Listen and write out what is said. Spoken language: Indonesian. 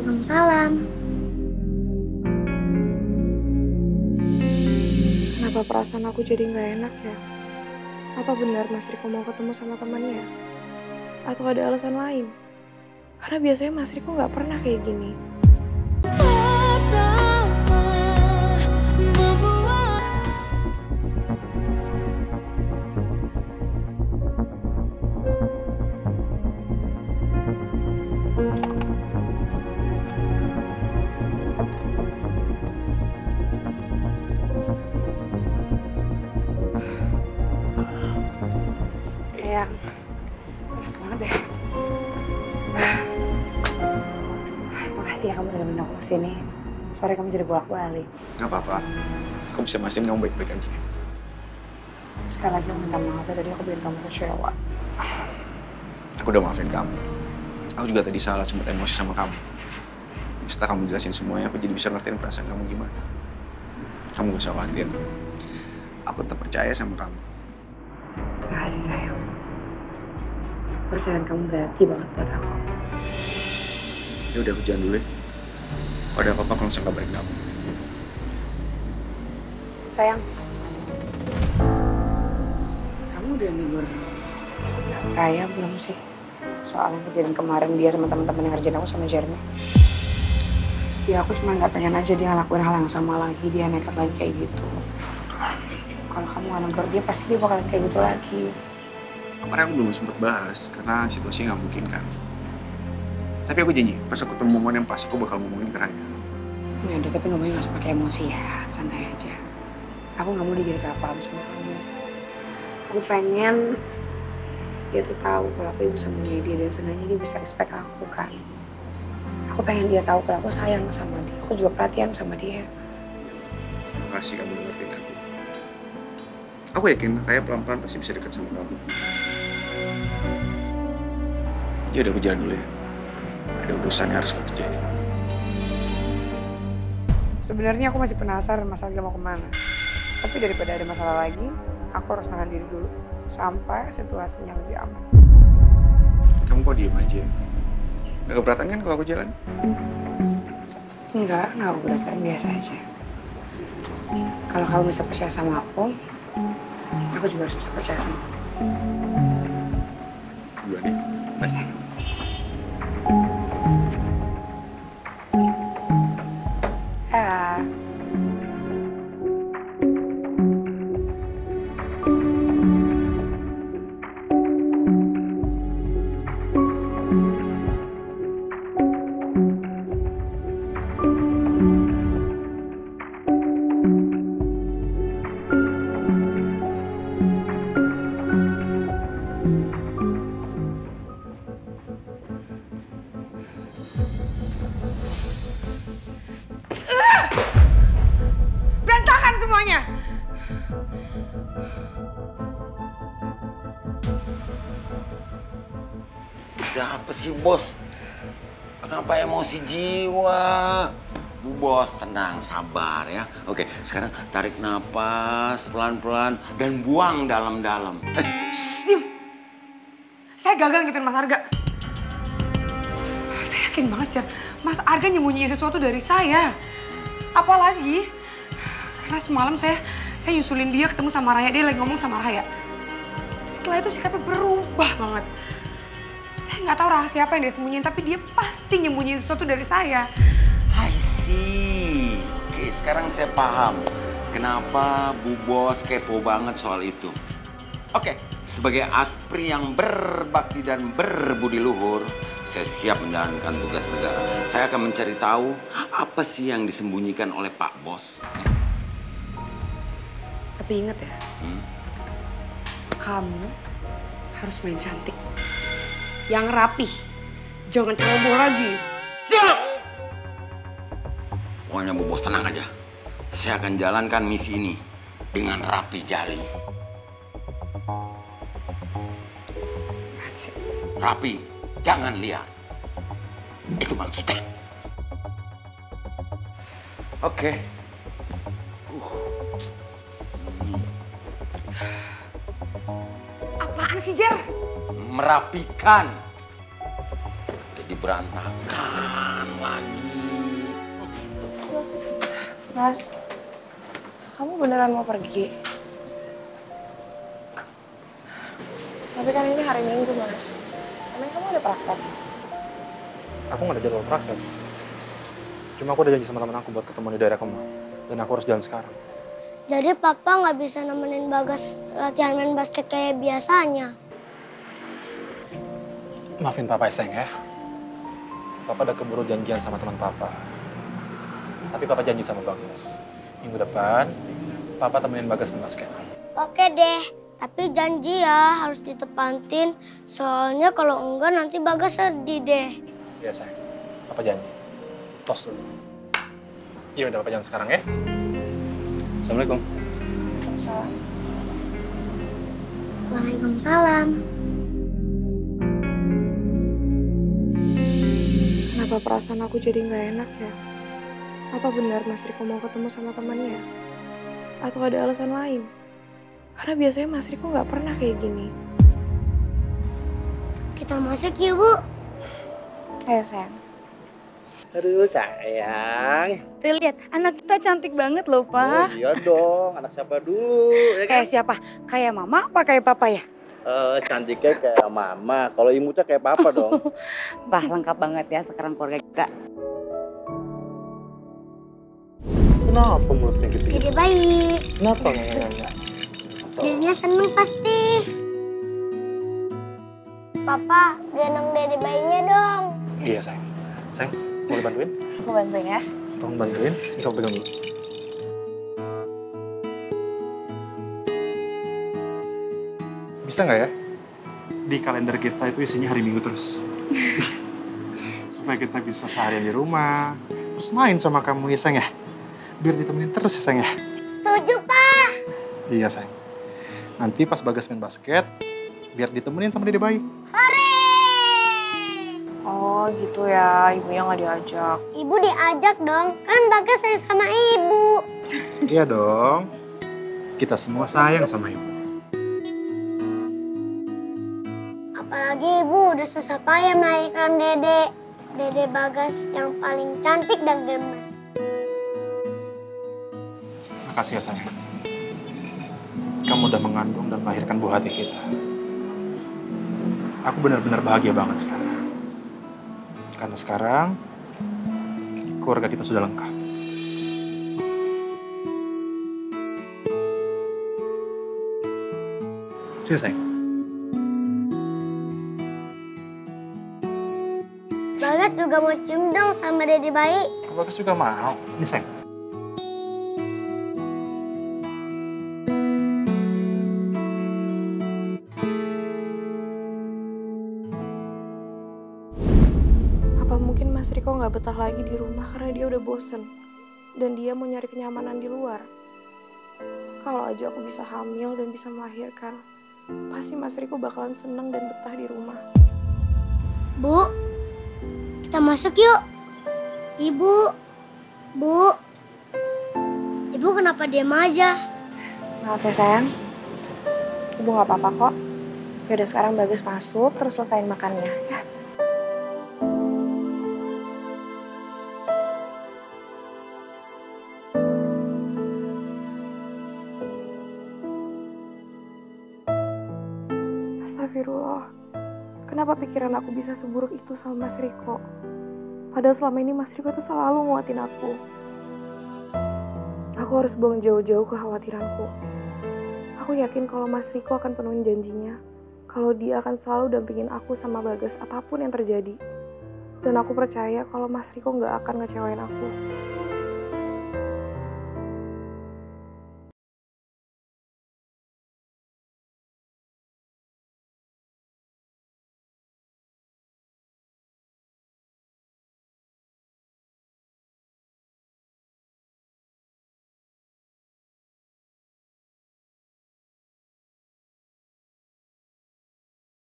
Waalaikumsalam. Kenapa perasaan aku jadi nggak enak ya? Apa benar Mas Riko mau ketemu sama temannya? Atau ada alasan lain? Karena biasanya Mas Riko nggak pernah kayak gini. Yang panas banget deh. Makasih ya kamu udah nemenin aku kesini. Sore kamu jadi bolak-balik. Gak apa-apa. Aku bisa mastiin kamu baik-baik aja. Sekali lagi aku minta maaf ya, tadi aku bikin kamu kecewa. Aku udah maafin kamu. Aku juga tadi salah sempat emosi sama kamu. Setelah kamu jelasin semuanya, aku jadi bisa ngertiin perasaan kamu gimana. Kamu gak usah khawatir. Aku tetap percaya sama kamu. Makasih sayang. Perasaan kamu berarti banget buat aku. Ya udah, aku jalan dulu ya. Kalau ada apa-apa, aku langsung kabarin kamu. Sayang. Kamu udah negur Raya belum sih? Soalnya kejadian kemarin dia sama teman-teman yang ngerjain aku sama Jeremy. Ya aku cuma nggak pengen aja dia ngelakuin hal yang sama lagi, dia nekat lagi kayak gitu. Kalau kamu nggak negur dia, pasti dia bakalan kayak gitu lagi. Kemarin aku belum sempat bahas, karena situasinya nggak mungkin kan. Tapi aku janji, pas aku ketemu momen yang pas, aku bakal ngomongin ke Raya. Ya udah, tapi ngomongnya nggak usah pakai emosi ya, santai aja. Aku nggak mau dia jadi salah paham sama kamu. Aku pengen dia tuh tahu kalau aku ibu sambungnya dia, dan senangnya dia bisa respect aku kan. Aku pengen dia tahu kalau aku sayang sama dia, aku juga perhatian sama dia. Terima kasih kamu ngertiin aku. Aku yakin Raya pelan-pelan pasti bisa dekat sama kamu. Ya udah, aku jalan dulu ya. Ada urusan yang harus aku kerjain. Sebenarnya aku masih penasaran Mas Arga mau kemana. Tapi daripada ada masalah lagi, aku harus nahan diri dulu sampai situasinya lebih aman. Kamu kok diem aja? Gak keberatan kan kalau aku jalan? Enggak keberatan, biasa aja. Kalau kamu bisa percaya sama aku juga harus bisa percaya sama kamu. Duluan ya. Mas. Berantakan semuanya. Ada apa sih, Bos? Kenapa emosi jiwa? Bu Bos, tenang, sabar ya. Oke, sekarang tarik napas pelan-pelan dan buang dalam-dalam. Diam. Saya gagal ngituin Mas Arga. Saya yakin banget, Jar. Mas Arga nyembunyiin sesuatu dari saya. Apalagi karena semalam saya nyusulin dia ketemu sama Raya, dia lagi ngomong sama Raya. Setelah itu sikapnya berubah banget. Saya nggak tahu rahasia apa yang dia sembunyiin, tapi dia pasti nyembunyiin sesuatu dari saya. I see. Oke, sekarang saya paham kenapa Bu Bos kepo banget soal itu. Oke, sebagai aspri yang berbakti dan berbudi luhur, saya siap menjalankan tugas negara. Saya akan mencari tahu apa sih yang disembunyikan oleh Pak Bos. Tapi ingat ya, kamu harus main cantik. Yang rapih, jangan ceroboh lagi. Siap! Pokoknya Bu Bos tenang aja. Saya akan jalankan misi ini dengan rapi jali. Rapi, jangan liar. Itu maksudnya. Oke. Apaan sih, Jer? Merapikan. Jadi berantakan lagi. Mas, kamu beneran mau pergi? Tapi kan ini hari Minggu, Mas. Emang kamu ada praktek? Aku nggak ada jadwal praktek. Cuma aku udah janji sama teman aku buat ketemu di daerah Kemang. Dan aku harus jalan sekarang. Jadi papa nggak bisa nemenin Bagas latihan main basket kayak biasanya. Maafin papa ya, sayang ya. Papa udah keburu janjian sama teman papa. Tapi papa janji sama Bagas. Minggu depan, papa temenin Bagas main basket. Oke deh, tapi janji ya harus ditepatin. Soalnya kalau enggak nanti Bagas sedih deh. Iya sayang, papa janji. Tos dulu. Iya udah papa jalan sekarang ya. Assalamualaikum. Waalaikumsalam. Waalaikumsalam. Kenapa perasaan aku jadi nggak enak ya? Apa benar Mas Riko mau ketemu sama temannya? Atau ada alasan lain? Karena biasanya Mas Riko nggak pernah kayak gini. Kita masuk yuk, Bu. Ayo sayang. Aduh sayang. Tuh lihat, anak kita cantik banget loh, Pak. Oh iya dong, anak siapa dulu ya kan? Kayak siapa? Kayak mama apa kayak papa ya? Cantiknya kayak mama, kalau imutnya kayak papa dong. Bah, lengkap banget ya sekarang keluarga kita. Kenapa mulutnya gitu? Jadi baik. Kenapa nggak? Dirinya seneng pasti. Papa, gendong dede bayinya dong. Iya sayang. Sayang, boleh bantuin? Aku bantuin ya. Tolong bantuin. Ini kamu pegang dulu. Bisa nggak ya? Di kalender kita itu isinya hari Minggu terus. Supaya kita bisa seharian di rumah. Terus main sama kamu ya sayang ya. Biar ditemenin terus ya sayang ya. Setuju, Pak. Iya sayang. Nanti pas Bagas main basket, biar ditemenin sama dede bayi. Hore! Oh gitu ya, ibunya nggak diajak. Ibu diajak dong, kan Bagas sayang sama ibu. Iya dong. Kita semua sayang sama ibu. Apalagi ibu udah susah payah melahirkan dede. Dede Bagas yang paling cantik dan gemes. Makasih ya sayang. Kamu udah mengandung dan melahirkan buah hati kita. Aku benar-benar bahagia banget sekarang. Karena sekarang keluarga kita sudah lengkap. Sini sayang. Bagas juga mau cium dong sama dede bayi. Bagas juga mau. Ini sayang. Apa mungkin Mas Riko nggak betah lagi di rumah karena dia udah bosen dan dia mau nyari kenyamanan di luar? Kalau aja aku bisa hamil dan bisa melahirkan, pasti Mas Riko bakalan seneng dan betah di rumah. Bu, kita masuk yuk. Ibu, Bu. Ibu kenapa diam aja? Maaf ya sayang, ibu nggak apa-apa kok. Yaudah sekarang Bagus masuk, terus selesain makannya ya. Astagfirullah, kenapa pikiran aku bisa seburuk itu sama Mas Riko? Padahal selama ini Mas Riko tuh selalu nguatin aku. Aku harus buang jauh-jauh kekhawatiranku. Aku yakin kalau Mas Riko akan penuhin janjinya. Kalau dia akan selalu dampingin aku sama Bagas apapun yang terjadi. Dan aku percaya kalau Mas Riko nggak akan ngecewain aku.